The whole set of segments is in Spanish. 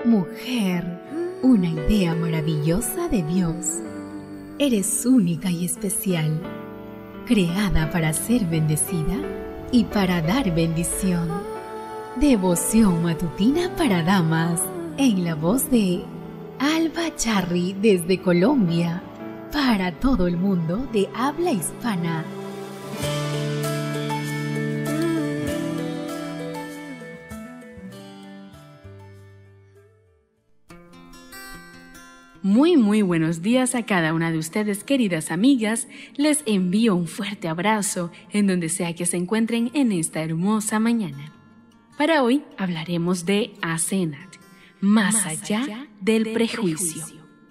Mujer, una idea maravillosa de Dios. Eres única y especial, creada para ser bendecida y para dar bendición. Devoción matutina para damas, en la voz de Alba Charri desde Colombia, para todo el mundo de habla hispana. Muy buenos días a cada una de ustedes, queridas amigas. Les envío un fuerte abrazo en donde sea que se encuentren en esta hermosa mañana. Para hoy hablaremos de Asenat, más allá del prejuicio.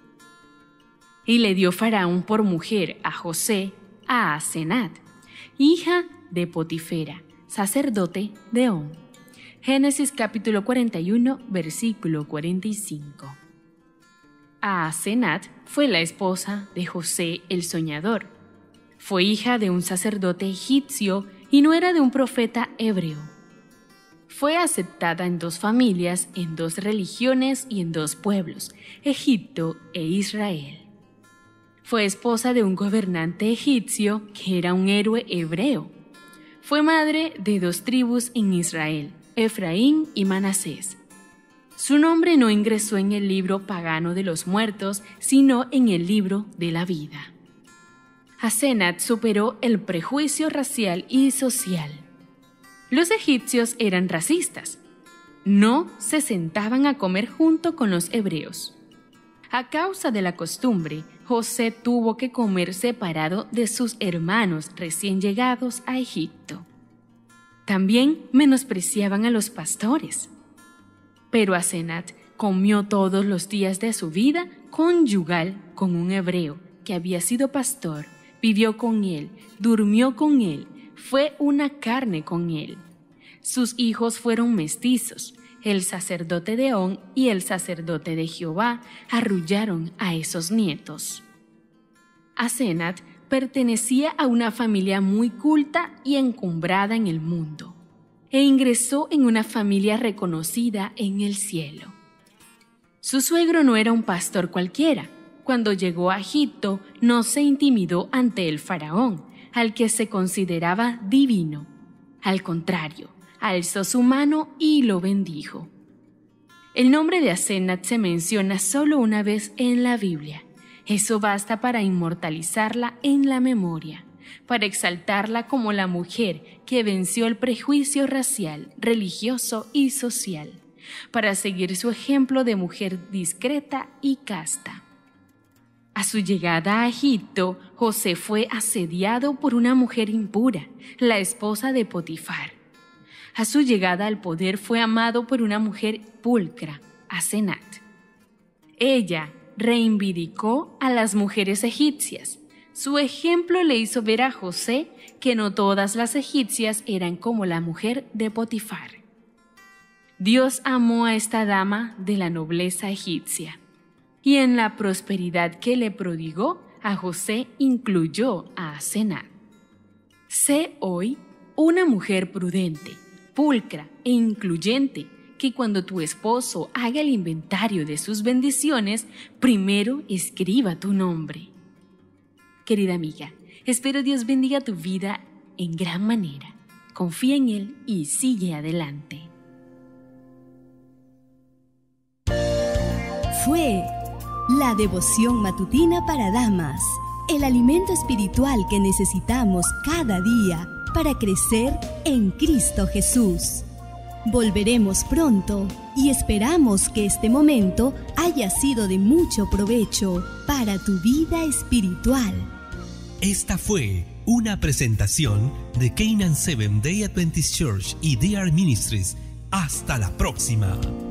Y le dio Faraón por mujer a José a Asenat, hija de Potifera, sacerdote de On. Génesis capítulo 41, versículo 45. Asenat fue la esposa de José el soñador. Fue hija de un sacerdote egipcio y nuera de un profeta hebreo. Fue aceptada en dos familias, en dos religiones y en dos pueblos, Egipto e Israel. Fue esposa de un gobernante egipcio que era un héroe hebreo. Fue madre de dos tribus en Israel, Efraín y Manasés. Su nombre no ingresó en el libro pagano de los muertos, sino en el libro de la vida. Asenat superó el prejuicio racial y social. Los egipcios eran racistas. No se sentaban a comer junto con los hebreos. A causa de la costumbre, José tuvo que comer separado de sus hermanos recién llegados a Egipto. También menospreciaban a los pastores. Pero Asenat comió todos los días de su vida conyugal con un hebreo que había sido pastor, vivió con él, durmió con él, fue una carne con él. Sus hijos fueron mestizos. El sacerdote de On y el sacerdote de Jehová arrullaron a esos nietos. Asenat pertenecía a una familia muy culta y encumbrada en el mundo, e ingresó en una familia reconocida en el cielo. Su suegro no era un pastor cualquiera. Cuando llegó a Egipto, no se intimidó ante el faraón, al que se consideraba divino. Al contrario, alzó su mano y lo bendijo. El nombre de Asenat se menciona solo una vez en la Biblia. Eso basta para inmortalizarla en la memoria, para exaltarla como la mujer que venció el prejuicio racial, religioso y social, para seguir su ejemplo de mujer discreta y casta. A su llegada a Egipto, José fue asediado por una mujer impura, la esposa de Potifar. A su llegada al poder fue amado por una mujer pulcra, Asenat. Ella reivindicó a las mujeres egipcias. Su ejemplo le hizo ver a José que no todas las egipcias eran como la mujer de Potifar. Dios amó a esta dama de la nobleza egipcia, y en la prosperidad que le prodigó, a José incluyó a Asenat. Sé hoy una mujer prudente, pulcra e incluyente, que cuando tu esposo haga el inventario de sus bendiciones, primero escriba tu nombre. Querida amiga, espero Dios bendiga tu vida en gran manera. Confía en Él y sigue adelante. Fue la devoción matutina para damas, el alimento espiritual que necesitamos cada día para crecer en Cristo Jesús. Volveremos pronto y esperamos que este momento haya sido de mucho provecho para tu vida espiritual. Esta fue una presentación de Canaan Seventh Day Adventist Church y DR Ministries. Hasta la próxima.